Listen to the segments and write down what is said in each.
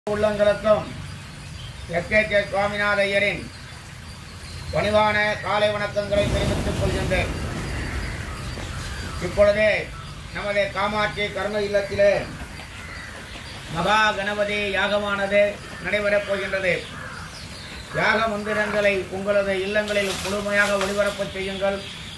உள்ளங்களுக்கும் எஸ்கே சுவாமிநாத ஐயரின் பணிவான காலை வணக்கங்களை தெரிவித்துக் கொள்கின்றேன். இப்பொழுதே நமது காமாட்சி கர்ம இல்லத்திலே மகா கணபதி யாகமானது நடைபெறப் போகின்றது. யாக மந்திரங்களை உங்களது இல்லங்களில் முழுமையாக ஒளிபரப்பு செய்யுங்கள்.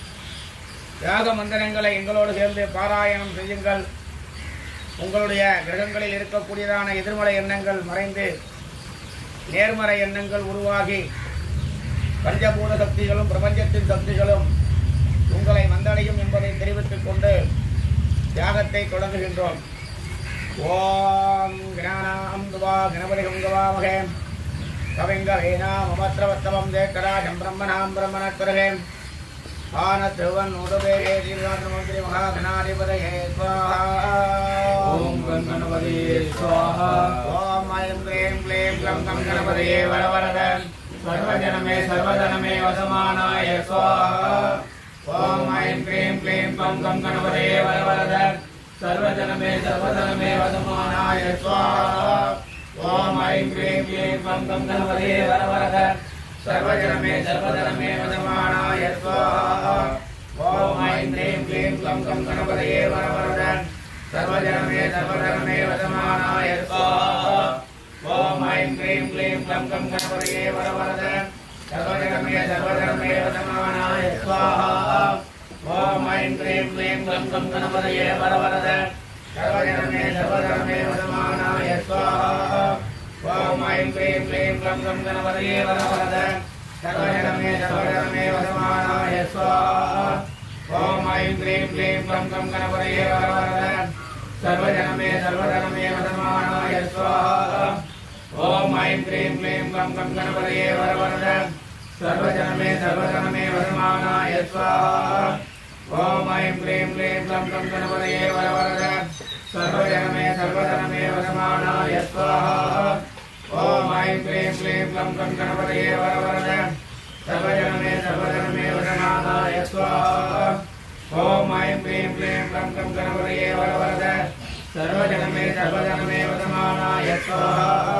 யாக மந்திரங்களை எங்களோடு சேர்ந்து பாராயணம் செய்யுங்கள். உங்களுடைய கிரகங்களில் இருக்கக்கூடியதான எதிர்மறை எண்ணங்கள் மறைந்து நேர்மறை எண்ணங்கள் உருவாகி பஞ்சபூத சக்திகளும் பிரபஞ்சத்தின் சக்திகளும் உங்களை வந்தடையும் என்பதை தெரிவித்துக் கொண்டு தியாகத்தை தொடங்குகின்றோம். ஓம் கணானாம் துவா கணபதி கங்கவாமகே கவிங்க வேணாம் அமத்ரவத்தவம் தேக்கராஜம் பிரம்மணாம் பிரம்மணத்வரகே ஆனத்ருவன் உதவேகே தீர்வாதிரமந்திரி மகாகணாதிபதயே ஸ்வாஹா. ஓம் கணபதியே ஸ்வாஹா. ஓம் ஐம் க்ளீம் க்ளீம் க்ளம் கம் கணபதியே வரவரத சர்வஜனமே சர்வஜனமே வசமானாய ஸ்வாஹா. ஓம் ஐம் க்ளீம் க்ளீம் க்ளம் கம் கணபதியே வரவரத சர்வஜனமே சர்வஜனமே வசமானாய ஸ்வாஹா. ஓம் ஐம் க்ளீம் க்ளீம் க்ளம் கணபதியே வரவரத சர்வஜனமே சர்வஜனமே வசமானாய ஸ்வாஹா. ஓம் ஐம் க்ளீம் க்ளீம் க்ளம் கம் கணபதியே வரவரத சர்வஜனமே சர்வஜனமே வசமானாய ஸ்வாஹா. ஓம் ஐம் க்ளீம் க்ளீம் க்ளம் கம் கணபதியே வரவரத சர்வஜனமே சர்வஜனமே வசமானாய ஸ்வாஹா. ஓம் ஐம் க்ளீம் க்ளீம் க்ளம் கம் கணபதியே வரவரத சர்வஜனமே சர்வஜனமே வசமானாய ஸ்வாஹா. ஓம் ஐம் க்ளீம் க்ளீம் க்ளம் கம் கணபதியே வரவரத சர்வஜனமே சர்வஜனமே வசமானாய ஸ்வாஹா. ஓம் ஐம் க்ளீம் க்ளீம் க்ளம் கம் கணபதியே வரவரத சர்வஜனமே சர்வஜனமே வசமானாய ஸ்வாஹா. ஓம் ஐம் க்ளீம் க்ளீம் க்ளம் கம் கணபதியே வரவரத சர்வஜனமே சர்வஜனமே வசமானாய ஸ்வாஹா. ஓம் ஐம் க்ளீம் க்ளீம் க்ளம் கம் கணபதியே வரவரத சர்வஜனமே சர்வஜனமே வசமானாய ஸ்வாஹா. ஓம் ஐம் க்ளீம் க்ளீம் க்ளம் கம் கணபதியே வரவரத சர்வஜனமே சர்வஜனமே வசமானாய ஸ்வாஹா. ஓம் ஐம் க்ளீம் க்ளீம் க்ளம் கம் கணபதியே வரவரத சர்வஜனமே சர்வஜனமே வசமானாய ஸ்வாஹா.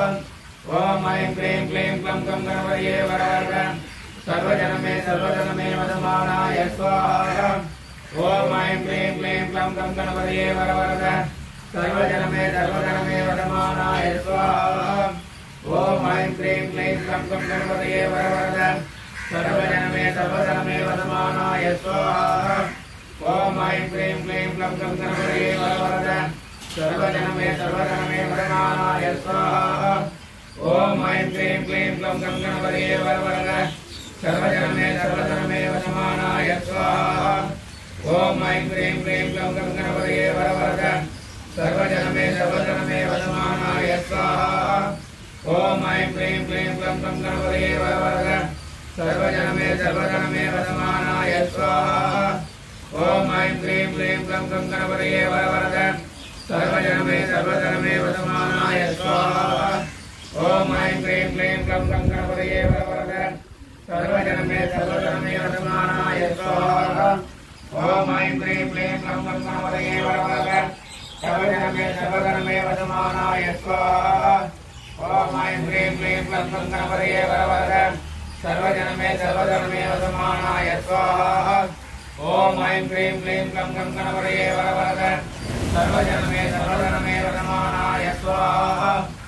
ஓம் ஐம் க்ளீம் க்ளீம் க்ளம் கம் கணபதியே வரவரத சர்வஜனமே சர்வஜனமே வசமானாய ஸ்வாஹா. ஓம் ஐம் க்ளீம் க்ளீம் க்ளம் கம் கணபதியே வரவரத சர்வஜனமே சர்வஜனமே வசமானாய ஸ்வாஹா. ஓம் ஐம் க்ளீம் க்ளீம் க்ளம் கம் கணபதியே வரவரத சர்வஜனமே சர்வஜனமே வசமானாய ஸ்வாஹா. ஓம் ஐம் க்ளீம் க்ளீம் க்ளம் கம் கணபதியே வரவரத சர்வஜனமே சர்வஜனமே வசமானாய ஸ்வாஹா. ஓம் ஐம் க்ளீம் க்ளீம் க்ளம் கம் கணபதியே வரவரத சர்வஜனமே சர்வஜனமே வசமானாய ஸ்வாஹா. ஓம் ஐம் க்ளீம் க்ளீம் க்ளம் கம் கணபதியே வரவரத சர்வஜனமே சர்வஜனமே வசமானாய ஸ்வாஹா. ஓம் ஐம் க்ளீம் க்ளீம் க்ளம் கம் கணபதியே வரவரத சர்வஜனமே சர்வஜனமே வசமானாய ஸ்வாஹா. ஓம் ஐம் க்ளீம் க்ளீம் க்ளம் கம் கணபதியே வரவரத சர்வஜனமே சர்வஜனமே வசமானாய ஸ்வாஹா. ஓம் ஐம் க்ளீம் க்ளீம் க்ளம் கம் கணபதியே வரவரத சர்வஜனமே சர்வஜனமே வசமானாய ஸ்வாஹா. ஓம் ஐம் க்ளீம் க்ளீம் க்ளம் கம் கணபதியே வரவரத சர்வஜனமே சர்வஜனமே வசமானாய ஸ்வாஹா. ஓம் ஐம் க்ளீம் க்ளீம் க்ளம் கம் கணபதியே வரவரத சர்வஜனமே சர்வஜனமே வசமானாய ஸ்வாஹா. ஓம் ஐம் க்ளீம் க்ளீம் க்ளம் கம் கணபதியே வரவரத சர்வஜனமே சர்வஜனமே வசமானாய ஸ்வாஹா.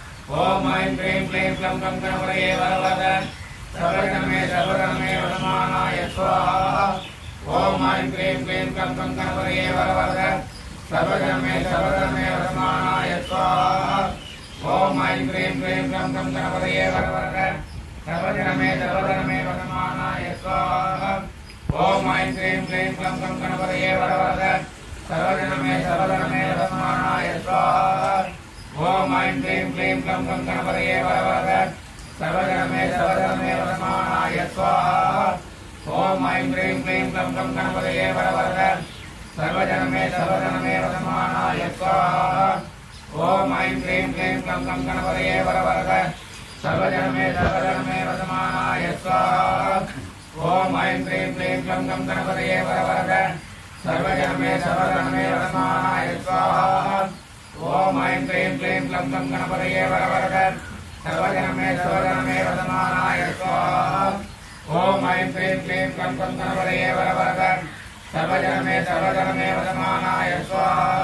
ஓம் ஐம் க்ளீம் க்ளீம் க்ளம் கம் கணபதியே வரவரத சர்வஜனமே சர்வஜனமே வசமானாய ஸ்வாஹா. ஓம் ஐம் க்ளீம் க்ளீம் க்ளம் கம் கணபதியே வரவரத சர்வஜனமே சர்வஜனமே வசமானாய ஸ்வாஹா. ஓம் ஐம் க்ளீம் க்ளீம் க்ளம் கம் கணபதியே வரவரத சர்வஜனமே சர்வஜனமே வசமானாய ஸ்வாஹா. ஓம் ஐம் க்ளீம் க்ளீம் க்ளம் கம் கணபதியே வரவரத சர்வஜனமே சர்வஜனமே வசமானாய ஸ்வாஹா. ஓம் ஐம் க்ளீம் க்ளீம் க்ளம் கம் கணபதியே வரவரத சர்வஜனமே சர்வஜனமே வசமானாய ஸ்வாஹா. ஓம் ஐம் க்ளீம் க்ளீம் க்ளம் கம் கணபதியே வரவரத சர்வஜனமே சர்வஜனமே வசமானாய ஸ்வாஹா. ஓம் ஐம் க்ளீம் க்ளீம் க்ளம் கம் கணபதியே வரவரத சர்வஜனமே சர்வஜனமே வசமானாய ஸ்வாஹா. ஓம் ஐம் க்ளீம் க்ளீம் க்ளம் கம் கணபதியே வரவரத சர்வஜனமே சர்வஜனமே வசமானாய ஸ்வாஹா. ஓம் ஐம் க்ரீம் க்ளீம் க்ளம் கம் கணபதயே வரவரத சர்வஜனமே வதமானாய ஸ்வாஹா ஓம் ஐம் க்ரீம் க்ளீம் க்ளம் கம் கணபதயே வரவரத சர்வஜனமே வதமானாய ஸ்வாஹா